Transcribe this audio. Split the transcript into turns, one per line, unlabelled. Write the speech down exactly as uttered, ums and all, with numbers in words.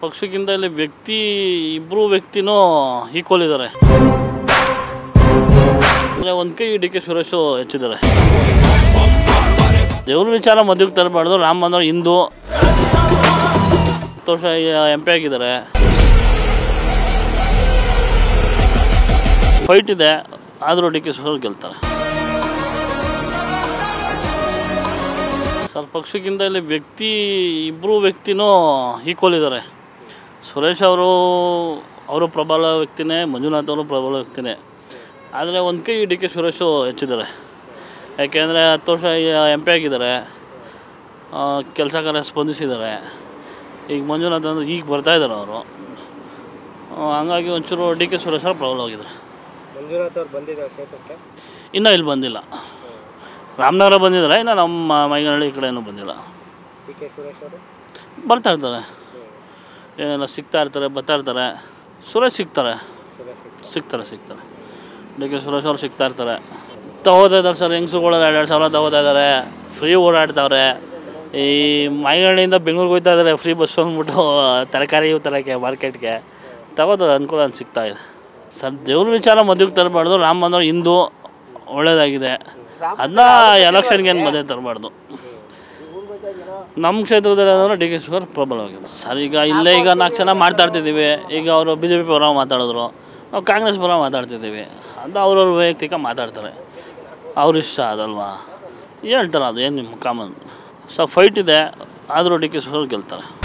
ಪಕ್ಷಕ್ಕಿಂತ ಇಲ್ಲಿ ವ್ಯಕ್ತಿ ಇಬ್ಬರು ವ್ಯಕ್ತಿನೂ ಈಕ್ವಲ್ ಇದ್ದಾರೆ. ಒಂದು ಕೈ ಡಿ ಕೆ ಸುರೇಶು ಹೆಚ್ಚಿದ್ದಾರೆ. ದೇವ್ರ ವಿಚಾರ ಮದುವೆಗೆ ತರಬಾರ್ದು. ರಾಮ ಮಂದಿರ ಹಿಂದೂ ಹತ್ತು ವರ್ಷ ಎಂ ಪಿ ಆಗಿದ್ದಾರೆ. ಫೈಟ್ ಇದೆ, ಆದರೂ ಡಿ ಕೆ ಸುರೇಶ್ ಗೆಲ್ತಾರೆ. ಸರ್ ಪಕ್ಷಕ್ಕಿಂತ ಇಲ್ಲಿ ವ್ಯಕ್ತಿ ಇಬ್ಬರು ವ್ಯಕ್ತಿನೂ ಈಕ್ವಲ್ ಇದ್ದಾರೆ. ಸುರೇಶ್ ಅವರು ಅವರು ಪ್ರಬಲ ವ್ಯಕ್ತಿನೇ, ಮಂಜುನಾಥ್ ಅವರು ಪ್ರಬಲ ವ್ಯಕ್ತಿನೇ. ಆದರೆ ಒಂದು ಕೈ ಡಿ ಕೆ ಸುರೇಶು ಹೆಚ್ಚಿದ್ದಾರೆ. ಯಾಕೆಂದರೆ ಹತ್ತು ವರ್ಷ ಎಂ ಪಿ ಆಗಿದ್ದಾರೆ, ಕೆಲಸ ಕಾರ್ಯ ಸ್ಪಂದಿಸಿದ್ದಾರೆ. ಈಗ ಮಂಜುನಾಥ್ ಅಂದರೆ ಈಗ ಬರ್ತಾಯಿದ್ದಾರೆ ಅವರು. ಹಂಗಾಗಿ ಒಂಚೂರು ಡಿ ಕೆ ಸುರೇಶ್ ಅವರು ಪ್ರಬಲ ಆಗಿದ್ದಾರೆ.
ಮಂಜುನಾಥ್ ಅವ್ರು ಬಂದಿದ್ದಾರೆ ಕ್ಷೇತ್ರಕ್ಕೆ?
ಇನ್ನೂ ಇಲ್ಲಿ ಬಂದಿಲ್ಲ. ರಾಮನಗರ ಬಂದಿದ್ದಾರೆ, ಇನ್ನು ನಮ್ಮ ಮೈಗನಹಳ್ಳಿ ಈ ಕಡೆ ಏನೂ ಬಂದಿಲ್ಲ.
ಡಿ ಕೆ ಸುರೇಶ್ ಅವರು
ಬರ್ತಾ ಇರ್ತಾರೆ, ಏನೆಲ್ಲ ಸಿಗ್ತಾ ಇರ್ತಾರೆ, ಬರ್ತಾ ಇರ್ತಾರೆ. ಸುರೇಶ್ ಸಿಗ್ತಾರೆ ಸಿಗ್ತಾರೆ ಸಿಗ್ತಾರೆ ಡಿ ಕೆ ಸುರೇಶ್ ಅವ್ರು ಸಿಗ್ತಾ ಇರ್ತಾರೆ. ತಗೋತಾ ಇದ್ದಾರೆ ಸರ್, ಹೆಂಗ್ಸುಗಳು ಎರಡು ಎರಡು ಸಾವಿರ ತಗೋತಾ ಇದ್ದಾರೆ, ಫ್ರೀ ಓಡಾಡ್ತಾವ್ರೆ. ಈ ಮೈಗನಹಳ್ಳಿಯಿಂದ ಬೆಂಗ್ಳೂರಿಗೆ ಹೋಗ್ತಾ ಇದ್ದಾರೆ, ಫ್ರೀ ಬಸ್ ಅಂದ್ಬಿಟ್ಟು ತರಕಾರಿ ತರೋಕ್ಕೆ ಮಾರ್ಕೆಟ್ಗೆ ತಗೋತಾರೆ, ಅನುಕೂಲ ಸಿಗ್ತಾ ಇದೆ. ಸರ್ ದೇವ್ರ ವಿಚಾರ ಮದುವೆಗೆ ತರಬಾರ್ದು. ರಾಮ ಮಂದಿರ ಹಿಂದೂ ಒಳ್ಳೇದಾಗಿದೆ, ಅದನ್ನ ಎಲೆಕ್ಷನ್ಗೆ ಏನು ಮದುವೆ ತರಬಾರ್ದು. ನಮ್ಮ ಕ್ಷೇತ್ರದಲ್ಲಿ ಏನಂದ್ರೆ ಡಿ ಕೆ ಸುರೇಶ್ ಪ್ರಬಲವಾಗಿದೆ ಸರ್. ಈಗ ಇಲ್ಲೇ ಈಗ ನಾಲ್ಕು ಜನ ಮಾತಾಡ್ತಿದ್ದೀವಿ. ಈಗ ಅವರು ಬಿ ಜೆ ಪಿ ಪರ ಮಾತಾಡಿದ್ರು, ನಾವು ಕಾಂಗ್ರೆಸ್ ಪರ ಮಾತಾಡ್ತಿದ್ದೀವಿ. ಅದು ಅವ್ರವ್ರ ವೈಯಕ್ತಿಕ ಮಾತಾಡ್ತಾರೆ, ಅವ್ರ ಇಷ್ಟ ಅದಲ್ವಾ, ಹೇಳ್ತಾರೆ. ಅದು ಏನು ನಿಮ್ಮ ಕಾಮನ್. ಸೊ ಫೈಟ್ ಇದೆ, ಆದರೂ ಡಿ ಕೆ ಸುರೇಶ್ ಗೆಲ್ತಾರೆ.